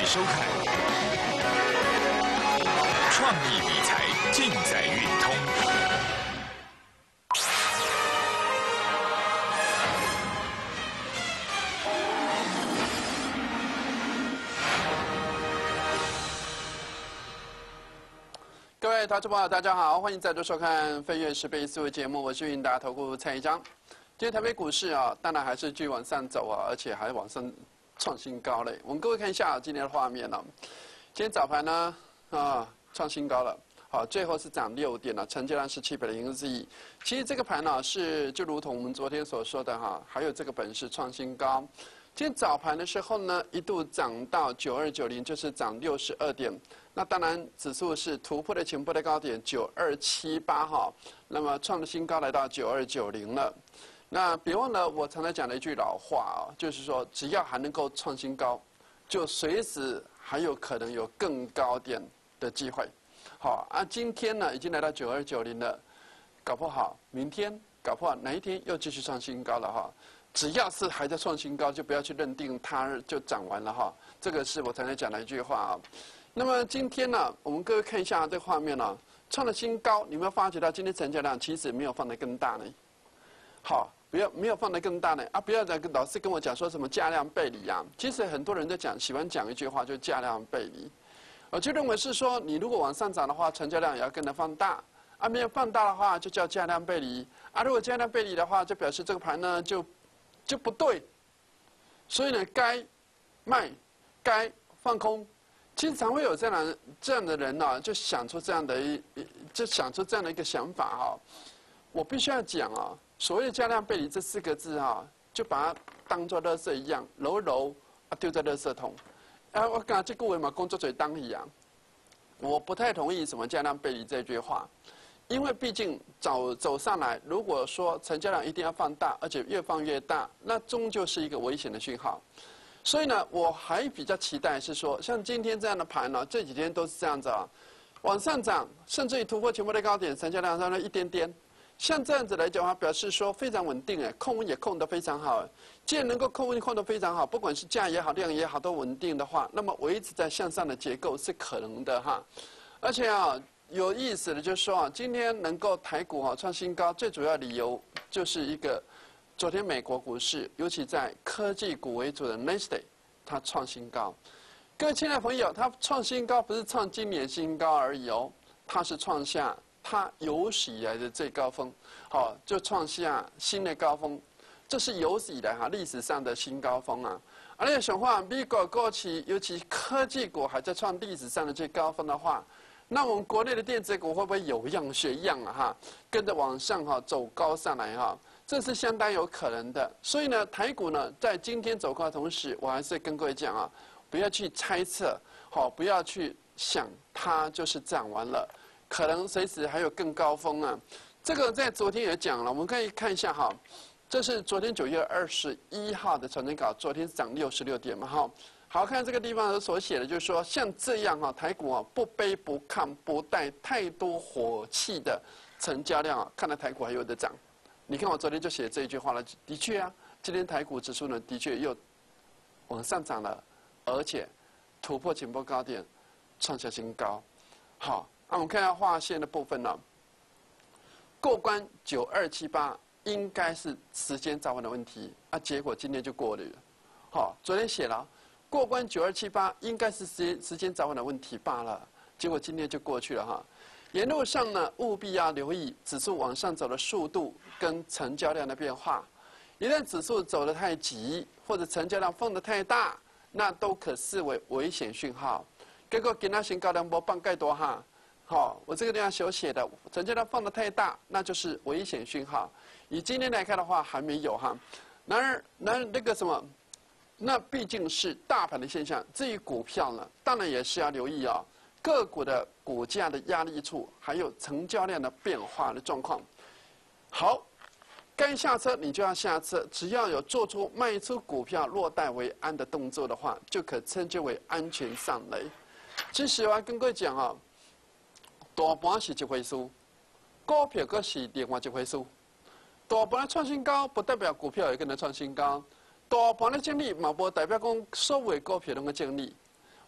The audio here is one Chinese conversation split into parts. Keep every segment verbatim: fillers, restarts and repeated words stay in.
收看创意理财，尽在运通。 各位投资朋友，大家好，欢迎再度收看《飞跃十倍思维》节目，我是韵达投顾蔡一章。今天台北股市啊，当然还是继续往上走啊，而且还往上创新高嘞。我们各位看一下今天的画面呢、啊，今天早盘呢啊创新高了，好，最后是涨六点了，成交量是七百零四亿。其实这个盘呢、啊、是就如同我们昨天所说的哈、啊，还有这个本事创新高。今天早盘的时候呢，一度涨到九二九零，就是涨六十二点。那当然，指数是突破了前波的高点九二七八哈，那么创了新高来到九二九零了。那别忘了我常常讲的一句老话啊，就是说只要还能够创新高，就随时还有可能有更高点的机会。好啊，今天呢已经来到九二九零了，搞不好明天，搞不好哪一天又继续创新高了哈。只要是还在创新高，就不要去认定它就涨完了哈。这个是我常常讲的一句话啊。那么今天呢，我们各位看一下这个画面呢、啊，创了新高，你有没有发觉到今天成交量其实没有放得更大呢？好，不要没有放得更大呢啊！不要再跟老师跟我讲说什么价量背离啊。其实很多人在讲，喜欢讲一句话，就是价量背离。我就认为是说，你如果往上涨的话，成交量也要跟着放大。啊，没有放大的话，就叫价量背离。啊，如果价量背离的话，就表示这个盘呢就就不对。所以呢，该卖，该放空。经常会有这样的这样的人呢、啊，就想出这样的一，就想出这样的一个想法哈、啊。我必须要讲啊，所谓的价量背离这四个字啊，就把它当作垃圾一样，揉揉啊丢在垃圾桶。啊，我讲这个为嘛工作嘴当一样，我不太同意什么价量背离这句话，因为毕竟走走上来，如果说成交量一定要放大，而且越放越大，那终究是一个危险的讯号。所以呢，我还比较期待是说，像今天这样的盘呢，这几天都是这样子啊，往上涨，甚至于突破前波的高点，成交量上了一点点。像这样子来讲的话，表示说非常稳定哎，控温也控得非常好。既然能够控温控得非常好，不管是价也好，量也好，都稳定的话，那么维持在向上的结构是可能的哈。而且啊，有意思的就是说啊，今天能够台股啊创新高，最主要理由就是一个。昨天美国股市，尤其在科技股为主的 Nasdaq， 它创新高。各位亲爱的朋友，它创新高不是创今年新高而已哦，它是创下它有史以来的最高峰，好，就创下新的高峰，这是有史以来哈历史上的新高峰啊。而且想话，美国过去尤其科技股还在创历史上的最高峰的话，那我们国内的电子股会不会有样学样啊？哈，跟着往上哈走高上来哈？这是相当有可能的，所以呢，台股呢在今天走高的同时，我还是跟各位讲啊，不要去猜测，好，不要去想它就是涨完了，可能随时还有更高峰啊。这个在昨天也讲了，我们可以看一下哈，这是昨天九月二十一号的传真稿，昨天涨六十六点嘛哈。好，看这个地方所写的，就是说像这样哈，台股啊不卑不亢，不带太多火气的成交量啊，看来台股还有得涨。你看我昨天就写这一句话了，的确啊，今天台股指数呢的确又往上涨了，而且突破前波高点，创下新高。好，那我们看一下画线的部分呢，过关九二七八应该是时间早晚的问题，啊，结果今天就过了。好，昨天写了过关九二七八应该是时间时间早晚的问题罢了，结果今天就过去了哈。沿路上呢，务必要留意指数往上走的速度跟成交量的变化。一旦指数走得太急，或者成交量放得太大，那都可视为危险讯号。结果今天新高两波半盖多哈，好，我这个地方手写的成交量放得太大，那就是危险讯号。以今天来看的话，还没有哈。然而，然而那个什么，那毕竟是大盘的现象。至于股票呢，当然也是要留意啊。个股的股价的压力处，还有成交量的变化的状况。好，该下车你就要下车，只要有做出卖出股票落袋为安的动作的话，就可称之为安全上垒。其实我要跟各位讲啊，大盘是一回事，股票则是另外一回事。大盘的创新高，不代表股票也跟着创新高；大盘的经历，嘛不代表讲所有股票拢个经历。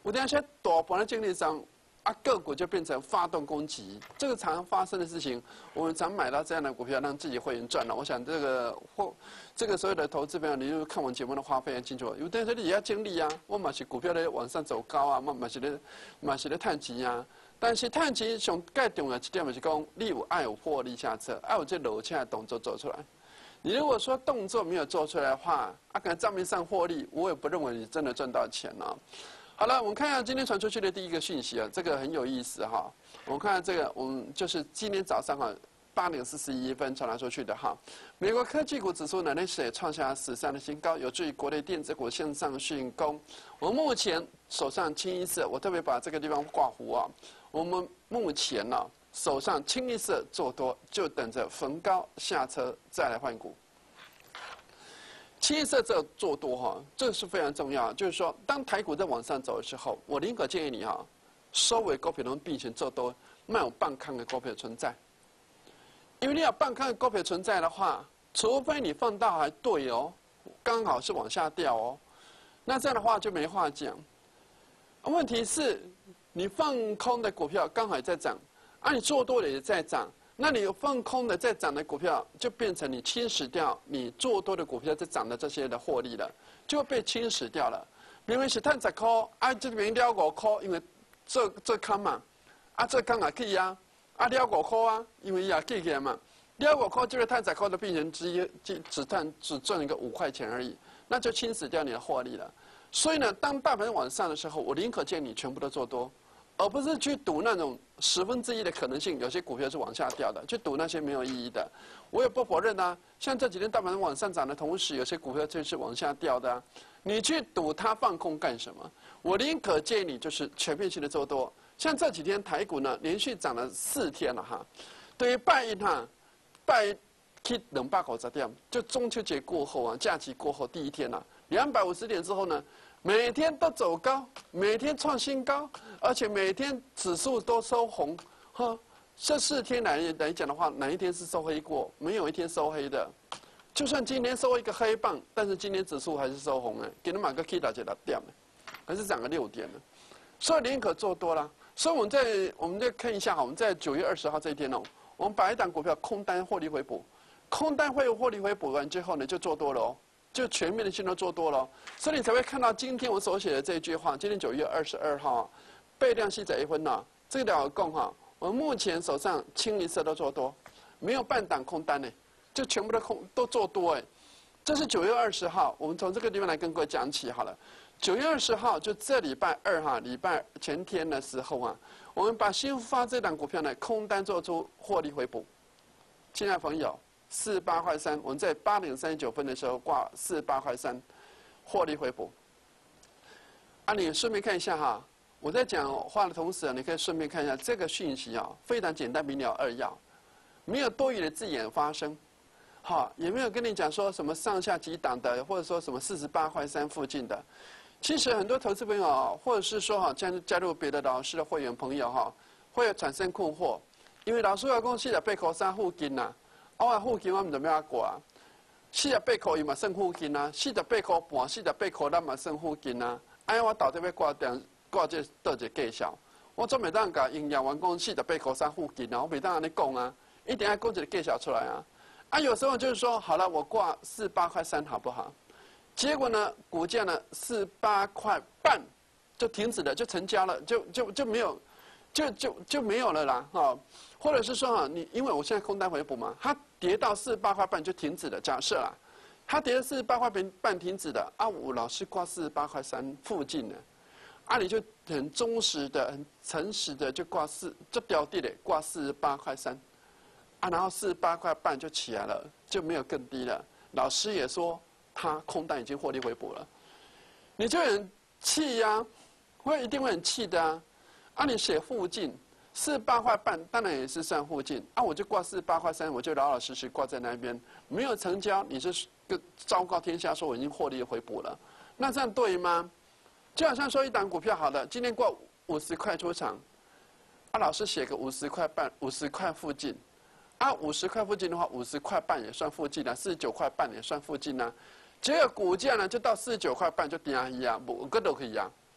有那些大盘的经理商啊，个股就变成发动攻击，这个常常发生的事情。我们常买到这样的股票，让自己会员赚了。我想这个或这个所有的投资朋友，你就看我节目的话非常清楚。有但是你也要经历啊，我嘛是股票在往上走高啊，嘛嘛是咧嘛是咧探钱啊。但是探钱上最重要一点就是讲，你有爱有获利下车，爱有这楼下的动作做出来。你如果说动作没有做出来的话，啊，可能账面上获利，我也不认为你真的赚到钱了。好了，我们看一下今天传出去的第一个讯息啊，这个很有意思哈。我们看下这个，我们就是今天早上哈八点四十一分传达出去的哈。美国科技股指数呢，那是也创下史上的新高，有助于国内电子股向上迅攻。我们目前手上清一色，我特别把这个地方挂弧啊。我们目前呢、啊，手上清一色做多，就等着逢高下车再来换股。清一色这做多哈，这个是非常重要。就是说，当台股在往上走的时候，我宁可建议你哈，收尾股票能并行做多，没有半康的股票存在。因为你有半康的股票存在的话，除非你放大还对哦，刚好是往下掉哦，那这样的话就没话讲。问题是，你放空的股票刚好也在涨，啊，你做多的也在涨。那你放空的在涨的股票，就变成你侵蚀掉你做多的股票在涨的这些的获利了，就会被侵蚀掉了。明明是赚十块，啊，这边了五块，因为这这康嘛，啊，这康也起啊，啊了五块啊，因为也起起来嘛，了五块就是赚十块的病人之一，只只赚只赚一个五块钱而已，那就侵蚀掉你的获利了。所以呢，当大盘往上的时候，我宁可建议你全部都做多。而不是去赌那种十分之一的可能性，有些股票是往下掉的，去赌那些没有意义的。我也不否认啊，像这几天大盘往上涨的同时，有些股票就是往下掉的、啊。你去赌它放空干什么？我宁可建议你就是全面性的做多。像这几天台股呢，连续涨了四天了哈。对于拜一哈，拜一去两百五十点，就中秋节过后啊，假期过后第一天了、啊，两百五十点之后呢？每天都走高，每天创新高，而且每天指数都收红，哈，这四天来来讲的话，哪一天是收黑过？没有一天收黑的。就算今天收一个黑棒，但是今天指数还是收红哎，给你买个 K 打就打掉了，还是涨了六点了。所以宁可做多了。所以我们再我们再看一下哈，我们在九月二十号这一天哦，我们把一档股票空单获利回补，空单会获利回补完之后呢，就做多了哦。就全面的性都做多了，所以你才会看到今天我所写的这一句话。今天九月二十二号，倍量系在一分呐，这个了共哈，我目前手上清一色都做多，没有半档空单呢，就全部都空都做多哎。这是九月二十号，我们从这个地方来跟各位讲起好了。九月二十号就这礼拜二哈，礼拜前天的时候啊，我们把新发这档股票呢空单做出获利回补，亲爱朋友。四十八块三，我们在八点三十九分的时候挂四十八块三，获利回补。啊，你顺便看一下哈，我在讲话的同时啊，你可以顺便看一下这个讯息啊，非常简单明了扼要，没有多余的字眼发生，好，也没有跟你讲说什么上下几档的，或者说什么四十八块三附近的。其实很多投资朋友，或者是说哈，加加入别的老师的会员朋友哈，会产生困惑，因为老师要讲四十八块三附近呐。我啊附近我唔知要安挂啊，四十八块伊嘛算附近啊，四十八块半、四十八块咱嘛算附近啊。哎，我到底要挂点挂这倒一个介绍？我总袂当甲营业员讲四十八块三附近啊，我袂当安尼讲啊，一定要讲一个介绍出来啊。啊，有时候就是说，好了，我挂四八块三好不好？结果呢，股价呢四八块半就停止了，就成交了，就就就没有。就就就没有了啦，哈，或者是说哈，你因为我现在空单回补嘛，它跌到四十八块半就停止了。假设啦，它跌到四十八块半停止的，啊，我老是挂四十八块三附近的，啊，你就很忠实的、很诚实的就挂四，就掉地的挂四十八块三，啊，然后四十八块半就起来了，就没有更低了。老师也说他空单已经获利回补了，你就很气呀、啊，会一定会很气的啊。啊，你写附近四十八块半，当然也是算附近啊。我就挂四十八块三，我就老老实实挂在那边，没有成交，你是个昭告天下说我已经获利回补了，那这样对吗？就好像说一档股票好了，今天挂五十块出场，啊，老师写个五十块半，五十块附近，啊，五十块附近的话，五十块半也算附近啊，四十九块半也算附近啊。结果股价呢就到四十九块半就跌一啊，不个都可以啊。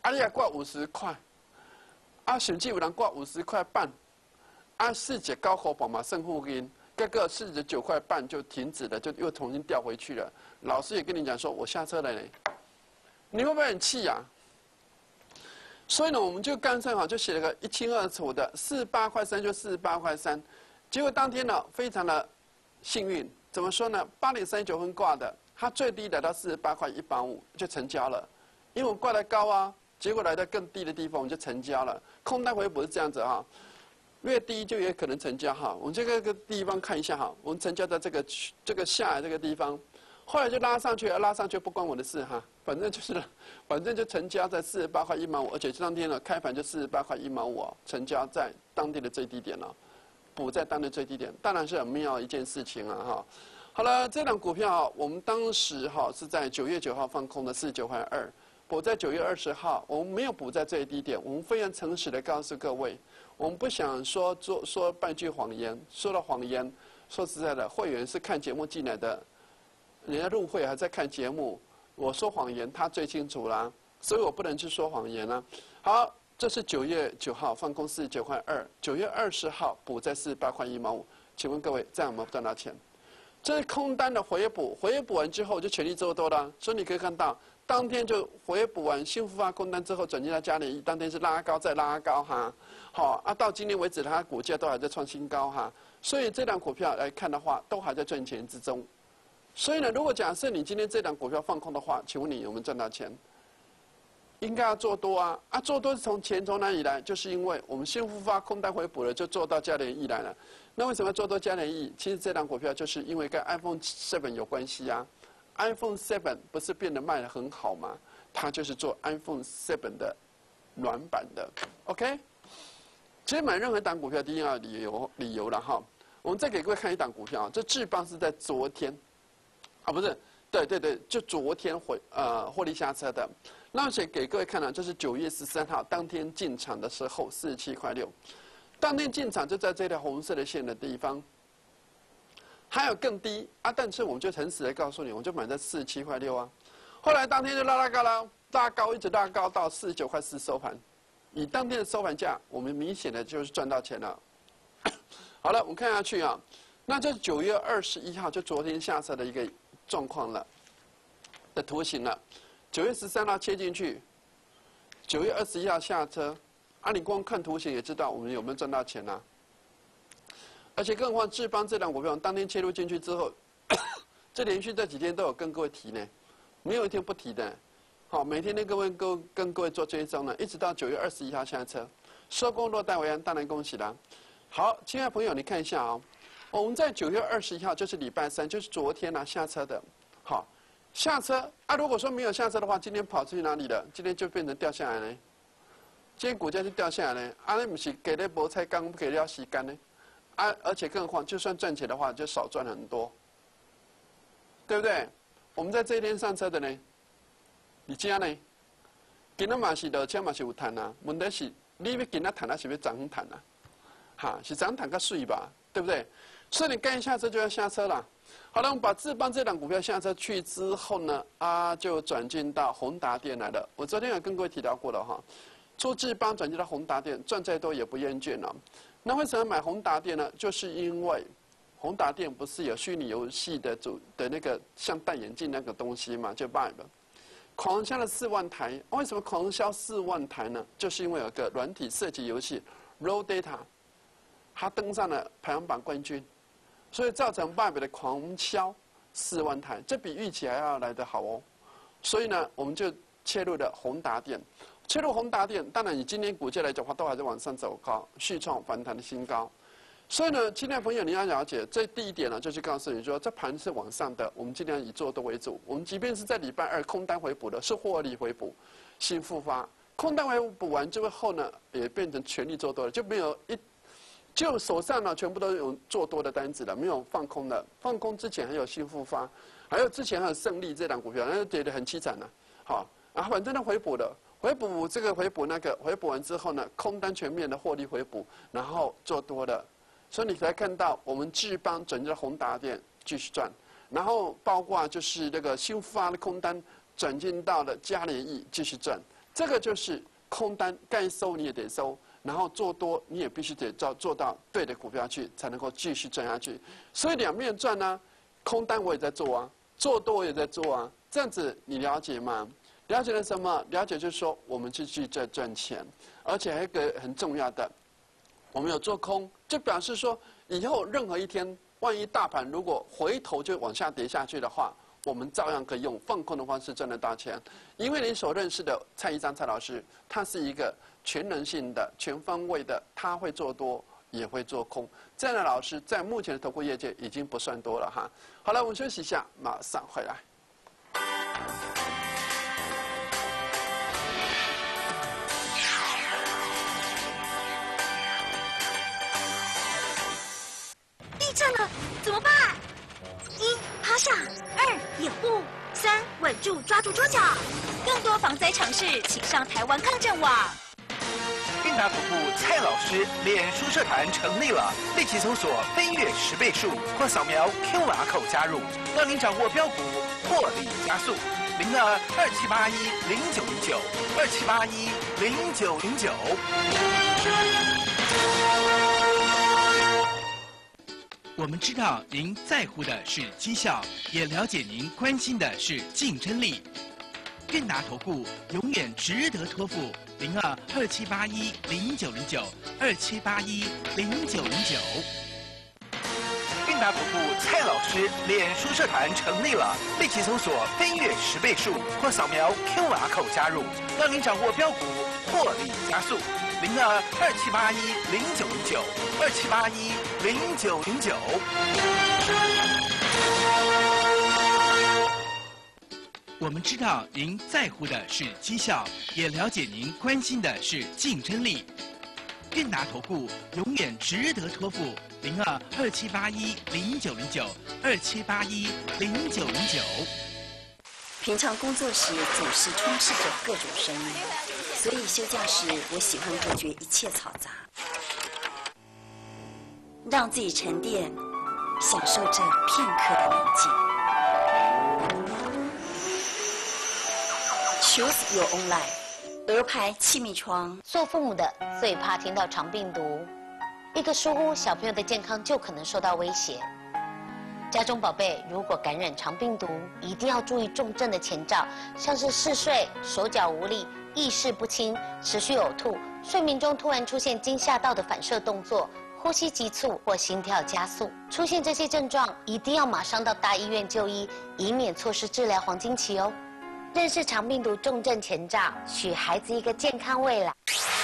啊，你也挂五十块，啊，甚至有人挂五十块半，啊，四十九块半嘛，胜负金，这个四十九块半就停止了，就又重新调回去了。老师也跟你讲说，我下车了呢，你会不会很气呀、啊？所以呢，我们就干脆哈，就写了个一清二楚的四十八块三，就四十八块三。结果当天呢，非常的幸运，怎么说呢？八点三十九分挂的，它最低来到四十八块一毛五就成交了，因为我们挂得高啊，结果来到更低的地方我们就成交了。空单回补是这样子哈，越低就越可能成交哈。我们这个个地方看一下哈，我们成交在这个这个下来这个地方。后来就拉上去，拉上去不关我的事哈，反正就是，反正就成交在四十八块一毛五，而且当天呢开盘就四十八块一毛五哦，成交在当地的最低点了，补在当地最低点，当然是很妙的一件事情啊哈。好了，这档股票我们当时哈是在九月九号放空的四十九块二，补在九月二十号，我们没有补在最低点，我们非常诚实的告诉各位，我们不想说做说半句谎言，说了谎言，说实在的，会员是看节目进来的。人家入会还在看节目，我说谎言他最清楚啦，所以我不能去说谎言啦。好，这是九月九号放空四十九块二，九月二十号补在四十八块一毛五，请问各位这样有没有赚到钱？这是空单的回补，回补完之后就全力做多了，所以你可以看到当天就回补完新复发空单之后转进到嘉联益，当天是拉高再拉高哈，好啊，到今天为止它股价都还在创新高哈，所以这档股票来看的话，都还在赚钱之中。所以呢，如果假设你今天这档股票放空的话，请问你有没有赚到钱？应该要做多啊！啊，做多是从钱从哪里来？就是因为我们新复发空单回补了，就做到嘉联益来了。那为什么要做多嘉联益？其实这档股票就是因为跟 iPhone 七有关系啊。iPhone 七不是变得卖得很好吗？它就是做 iPhone 七的软版的 ，OK？ 其实买任何一档股票，第一要理由理由了哈。我们再给各位看一档股票，这智邦是在昨天。啊，不是，对对对，就昨天回呃获利下车的。那我写给各位看了，这是九月十三号当天进场的时候，四十七块六，当天进场就在这条红色的线的地方，还有更低啊，但是我们就诚实的告诉你，我们就买在四十七块六啊。后来当天就拉拉高了，拉高一直拉高到四十九块四收盘，以当天的收盘价，我们明显的就是赚到钱了。好了，我们看下去啊，那这是九月二十一号，就昨天下车的一个状况了的图形了。九月十三号切进去，九月二十一号下车，啊，你光看图形也知道我们有没有赚到钱啊。而且更何况智邦这档股票，当天切入进去之后，这连续这几天都有跟各位提呢，没有一天不提的。好，每天都跟各位跟跟各位做追踪呢，一直到九月二十一号下车，收工落袋为安，当然恭喜啦。好，亲爱的朋友，你看一下啊、哦，我们在九月二十一号就是礼拜三，就是昨天啊下车的。好，下车啊，如果说没有下车的话，今天跑去哪里了？今天就变成掉下来呢。今天股价就掉下来呢，啊，那不是给了菠菜刚给了洗干呢？啊，而且更何况，就算赚钱的话，就少赚很多，对不对？我们在这一天上车的呢，你家呢，今仔嘛是落车嘛是有赚啊，问题是你要今仔赚啊，是要涨赚啊？哈，是涨赚较水吧，对不对？所以你该下车就要下车了。好了，我们把智邦这档股票下车去之后呢，啊，就转进到宏达电来了。我昨天有跟各位提到过了哈，出智邦转进到宏达电，赚再多也不厌倦了。那为什么买宏达电呢？就是因为宏达电不是有虚拟游戏的主的那个像戴眼镜那个东西嘛，就 Vive， 狂销了四万台。为什么狂销四万台呢？就是因为有个软体设计游戏 Raw Data， 它登上了排行榜冠军，所以造成 Vive 的狂销四万台，这比预期还要来得好哦。所以呢，我们就切入了宏达电。切入宏达电，当然以今天股价来讲的话，都还在往上走高，续创反弹的新高。所以呢，亲爱的朋友，你要了解，这第一点呢，就是告诉你说，这盘是往上的，我们尽量以做多为主。我们即便是在礼拜二空单回补的，是获利回补，新复发，空单回补完之后呢，也变成全力做多了，就没有一，就手上呢全部都有做多的单子了，没有放空的。放空之前还有新复发，还有之前还有胜利这档股票，那就跌得很凄惨了。好，啊，反正都回补了。回补这个回补那个回补完之后呢，空单全面的获利回补，然后做多的，所以你才看到我们智邦转进宏达电继续赚，然后包括就是那个新发的空单转进到了嘉联益继续赚， 这个就是空单该收你也得收，然后做多你也必须得做做到对的股票去，才能够继续赚下去。所以两面赚呢、啊，空单我也在做啊，做多我也在做啊，这样子你了解吗？了解了什么？了解就是说我们继续在赚钱，而且还有一个很重要的，我们有做空，就表示说以后任何一天，万一大盘如果回头就往下跌下去的话，我们照样可以用放空的方式赚得到钱。因为你所认识的蔡一章蔡老师，他是一个全能性的、全方位的，他会做多也会做空。这样的老师在目前的投顾业界已经不算多了哈。好了，我们休息一下，马上回来。 地震了，怎么办？一趴下，二掩护，三稳住抓住桌角。更多防灾常识，请上台湾抗震网。 韵达投顾蔡老师脸书社团成立了，立即搜索“飞跃十倍数”或扫描 Q R code 加入，让您掌握标股获利加速。零二二七八一零九零九二七八一零九零九。 我们知道您在乎的是绩效，也了解您关心的是竞争力。韵达投顾永远值得托付。零二二七八一零九零九二七八一零九零九。 韵达投顾蔡老师脸书社团成立了，立即搜索“飞跃十倍数”或扫描 Q R code 加入，让您掌握标股获利加速。零二二七八一零九零九二七八一零九零九。 我们知道您在乎的是绩效，也了解您关心的是竞争力。韵达投顾永远值得托付。零二二七八一零九零九二七八一零九零九。 平常工作时总是充斥着各种声音，所以休假时我喜欢隔绝一切嘈杂，让自己沉淀，享受这片刻的宁静。Choose your own life。鹅牌气密窗。 做父母的最怕听到肠病毒，一个疏忽，小朋友的健康就可能受到威胁。家中宝贝如果感染肠病毒，一定要注意重症的前兆，像是嗜睡、手脚无力、意识不清、持续呕吐、睡眠中突然出现惊吓到的反射动作、呼吸急促或心跳加速。出现这些症状，一定要马上到大医院就医，以免错失治疗黄金期哦。认识肠病毒重症前兆，许孩子一个健康未来。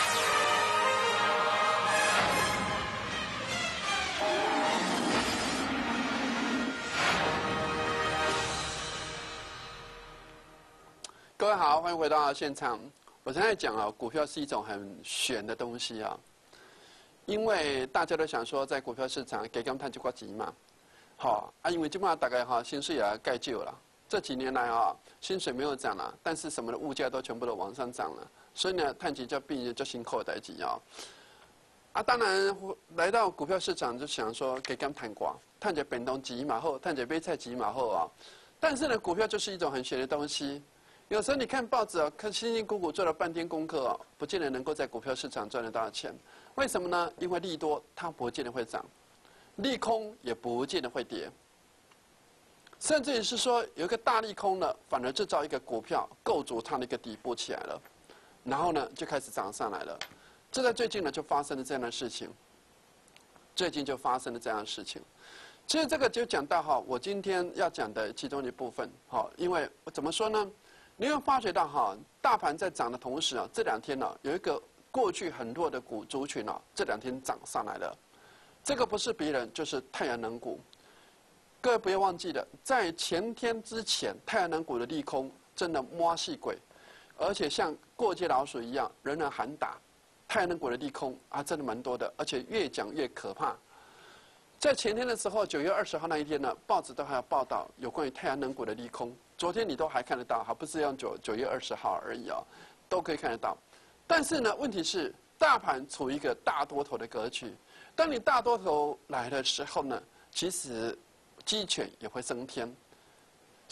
各位好，欢迎回到现场。我现在讲啊，股票是一种很玄的东西啊，因为大家都想说，在股票市场给他们探几块钱嘛，好啊，因为基本上大概哈薪水也盖旧了。这几年来啊，薪水没有涨了，但是什么的物价都全部都往上涨了，所以呢，探钱就变就辛苦的代志啊。啊，当然来到股票市场就想说，给他们探瓜，探着便当几马后，探着杯菜几马后啊。但是呢，股票就是一种很玄的东西。有时候你看报纸啊，看辛辛苦苦做了半天功课啊，不见得能够在股票市场赚得到钱。为什么呢？因为利多它不见得会涨，利空也不见得会跌。甚至于是说有一个大利空呢，反而制造一个股票构筑它的一个底部起来了，然后呢就开始涨上来了。这在最近呢就发生了这样的事情，最近就发生了这样的事情。其实这个就讲到哈，我今天要讲的其中一部分哈，因为怎么说呢？你会发觉到哈，大盘在涨的同时啊，这两天呢有一个过去很弱的股族群啊，这两天涨上来了。这个不是别人，就是太阳能股。各位不要忘记了，在前天之前，太阳能股的利空真的摸细鬼，而且像过街老鼠一样，人人喊打。太阳能股的利空啊，真的蛮多的，而且越讲越可怕。在前天的时候，九月二十号那一天呢，报纸都还有报道有关于太阳能股的利空。昨天你都还看得到，还不是用九九月二十号而已啊，都可以看得到。但是呢，问题是大盘处于一个大多头的格局。当你大多头来的时候呢，其实鸡犬也会升天。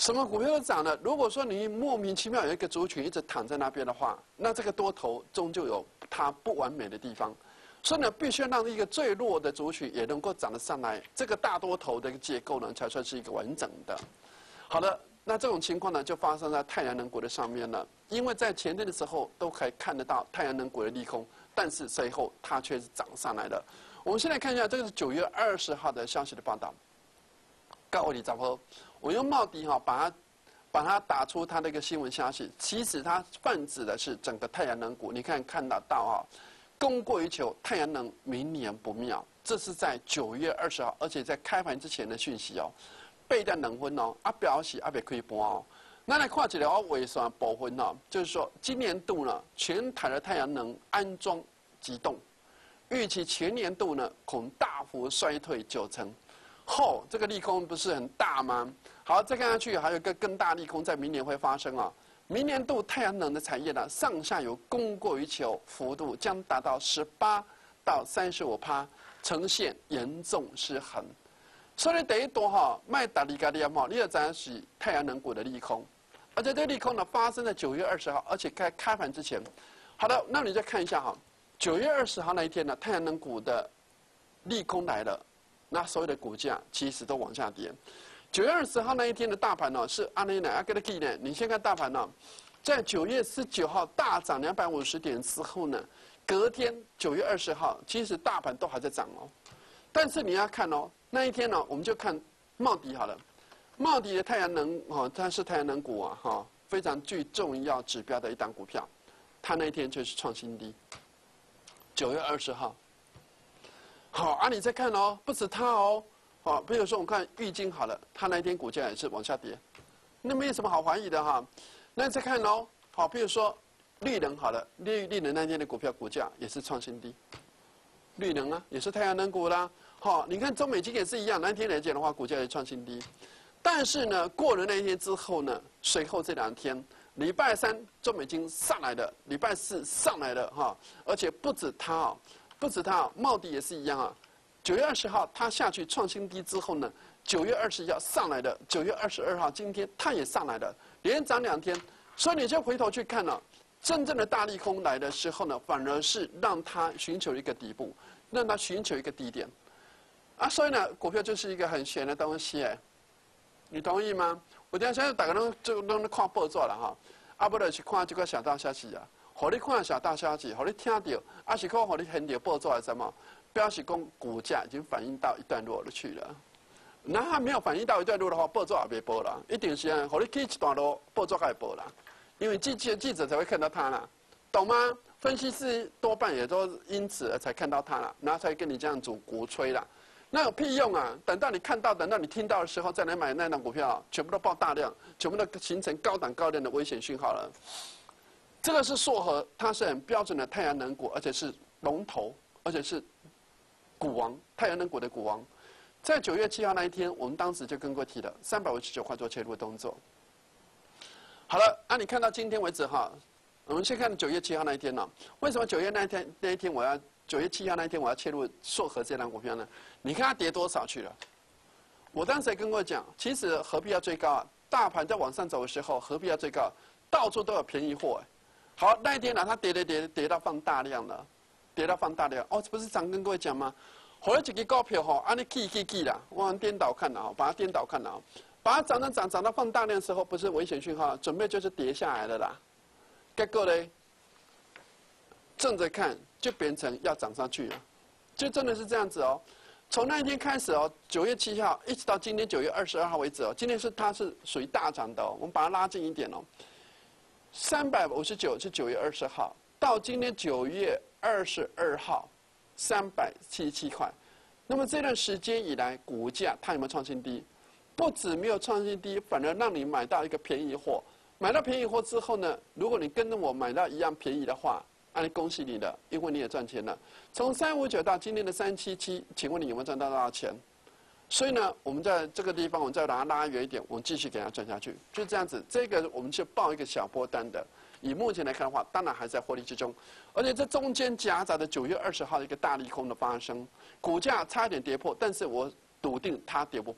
什么股票都涨了。如果说你莫名其妙有一个族群一直躺在那边的话，那这个多头终究有它不完美的地方。所以呢，必须要让一个最弱的族群也能够涨得上来，这个大多头的一个结构呢，才算是一个完整的。好的，那这种情况呢，就发生在太阳能股的上面了。因为在前天的时候都可以看得到太阳能股的利空，但是随后它却是涨上来的。我们先来看一下，这个是九月二十号的消息的报道。告诉你怎么，我用茂迪哈把它把它打出它的一个新闻消息，其实它泛指的是整个太阳能股。你看看得到哈，供过于求，太阳能明年不妙。这是在九月二十号，而且在开盘之前的讯息哦。备战两分哦，啊表示啊别开盘哦。那来看一下哦，尾算部分哦，就是说今年度呢，全台的太阳能安装急动，预期全年度呢恐大幅衰退九成。后这个利空不是很大吗？好，再看下去，还有一个更大利空在明年会发生啊。明年度太阳能的产业呢，上下游供过于求，幅度将达到十八到三十五趴，呈现严重失衡。所以第一段哈，卖大利加利哈，你要知是太阳能股的利空，而且这利空呢发生在九月二十号，而且开开盘之前。好的，那你再看一下哈，九月二十号那一天呢，太阳能股的利空来了。那所有的股价其实都往下跌。九月二十号那一天的大盘呢，是安内奈阿格的 key 呢。你先看大盘呢，在九月十九号大涨两百五十点之后呢，隔天九月二十号，其实大盘都还在涨哦。但是你要看哦，那一天呢，我们就看茂迪好了。茂迪的太阳能哈，它是太阳能股啊哈，非常具重要指标的一档股票，它那一天就是创新低。九月二十号。好啊，你再看哦，不止它哦，好，比如说我们看玉晶好了，它那一天股价也是往下跌，那没有什么好怀疑的哈。那你再看哦，好，比如说绿能好了，绿绿能那天的股票股价也是创新低，绿能啊也是太阳能股啦。好，你看中美金也是一样，那天来讲的话，股价也创新低。但是呢，过了那一天之后呢，随后这两天，礼拜三中美金上来了，礼拜四上来了哈，而且不止它哦。不止它，茂迪也是一样啊。九月二十号它下去创新低之后呢，九月二十一号上来的，九月二十二号今天它也上来了，连涨两天。所以你就回头去看了、啊，真正的大利空来的时候呢，反而是让它寻求一个底部，让它寻求一个低点。啊，所以呢，股票就是一个很玄的东西哎，你同意吗？我等下现在大家都就都看报纸了哈，啊不然去看这个小道消息啊。互你看小大消息，互你听到，啊是讲互你听到报纸是什么？表示讲股价已经反映到一段落了去了。那还没有反映到一段落的话，报纸也别报啦，一定是啊，互你去一段路，报纸才报啦。因为记记记者才会看到它啦，懂吗？分析师多半也都因此才看到它啦，然后才跟你这样子鼓吹啦。那有屁用啊！等到你看到、等到你听到的时候，再来买那档股票，全部都爆大量，全部都形成高档高量的危险讯号了。这个是硕和，它是很标准的太阳能股，而且是龙头，而且是股王，太阳能股的股王。在九月七号那一天，我们当时就跟过提了三百五十九块做切入的动作。好了，那、啊、你看到今天为止哈，我们先看九月七号那一天呢、哦。为什么九月那一天那一天我要九月七号那一天我要切入硕和这档股票呢？你看它跌多少去了？我当时也跟过讲，其实何必要追高啊？大盘在往上走的时候，何必要追高？到处都有便宜货哎。好，那一天呢、啊，它跌跌跌跌到放大量了，跌到放大量。哦，不是常跟各位讲吗？后来几个股票哈，按你记记记啦，我们颠倒看了啊，把它颠倒看了啊，把它涨涨涨涨到放大量的时候，不是危险讯号，准备就是跌下来了啦。结果嘞，正着看就变成要涨上去了，就真的是这样子哦。从那一天开始哦，九月七号一直到今天九月二十二号为止哦，今天是它是属于大涨的哦，我们把它拉近一点哦。三百五十九是九月二十号，到今天九月二十二号，三百七十七块。那么这段时间以来，股价它有没有创新低？不止没有创新低，反而让你买到一个便宜货。买到便宜货之后呢，如果你跟着我买到一样便宜的话，那恭喜你了，因为你也赚钱了。从三五九到今天的三七七，请问你有没有赚到多少钱？所以呢，我们在这个地方，我们再把它拉远一点，我们继续给它赚下去，就这样子。这个我们就报一个小波单的。以目前来看的话，当然还在获利之中，而且这中间夹杂的九月二十号的一个大利空的发生，股价差一点跌破，但是我笃定它跌不破，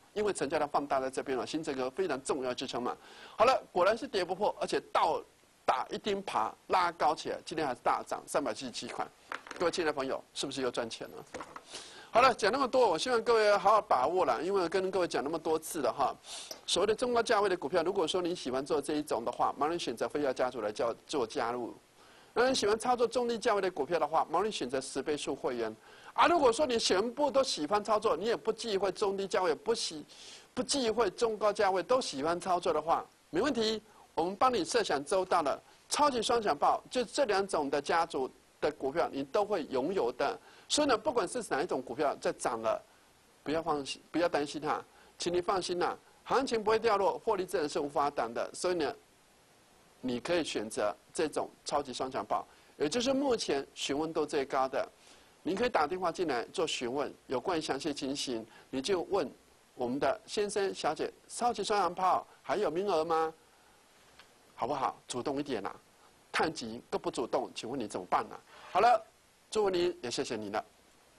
因为成交量放大在这边了，形成一个非常重要的支撑嘛。好了，果然是跌不破，而且倒打一钉耙拉高起来，今天还是大涨三百七十七块。各位亲爱的朋友，是不是又赚钱了？好了，讲那么多，我希望各位好好把握了，因为跟各位讲那么多次了哈。所谓的中高价位的股票，如果说你喜欢做这一种的话，麻烦你选择飞跃家族来叫做加入。那你喜欢操作中低价位的股票的话，麻烦你选择十倍数会员。啊，如果说你全部都喜欢操作，你也不忌讳中低价位，不喜不忌讳中高价位，都喜欢操作的话，没问题，我们帮你设想周到了超级双响炮，就这两种的家族的股票，你都会拥有的。所以呢，不管是哪一种股票在涨了，不要放心，不要担心它，请你放心啦，行情不会掉落，获利自然是无法挡的。所以呢，你可以选择这种超级双响炮，也就是目前询问度最高的。您可以打电话进来做询问，有关于详细情形，你就问我们的先生小姐，超级双响炮还有名额吗？好不好？主动一点啦、啊，探级都不主动，请问你怎么办呢、啊？好了。祝福您，也谢谢你了。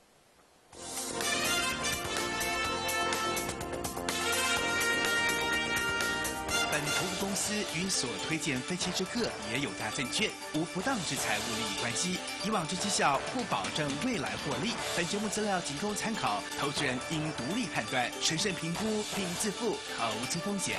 本投资公司与所推荐分期之客也有大证券，无不当之财务利益关系。以往之绩效不保证未来获利。本节目资料仅供参考，投资人应独立判断、审慎评估并自负投资风险。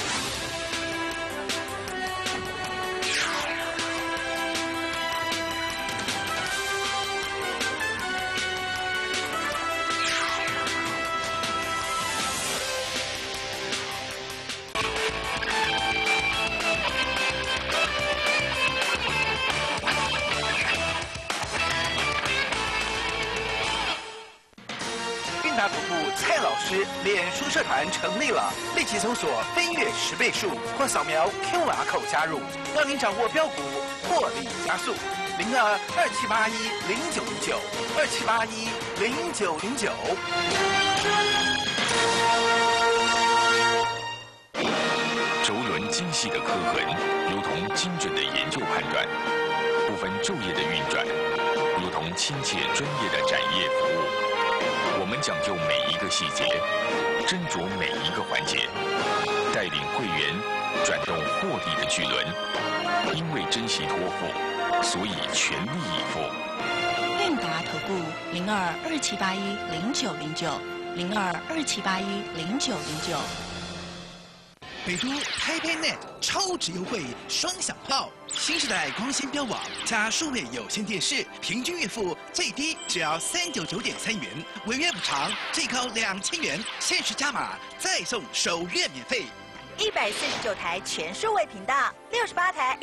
达投顾蔡老师脸书社团成立了，立即搜索“飞跃十倍数”或扫描 Q R code 加入，让您掌握标股获利加速。零二二七八一零九零九二七八一零九零九。 轴轮精细的刻痕，如同精准的研究判断；不分昼夜的运转，如同亲切专业的展业服务。我们讲究每一个细节，斟酌每一个环节，带领会员转动获利的巨轮。因为珍惜托付，所以全力以赴。 韵达投顾零二二七八一零九零九零二二七八一零九零九。 北都 HiPayNet 超值优惠双响炮，新时代光纤标网加数位有线电视，平均月付最低只要三九九点三元，违约补偿最高两千元，限时加码再送首月免费。 一百四十九台全数位频道，六十八台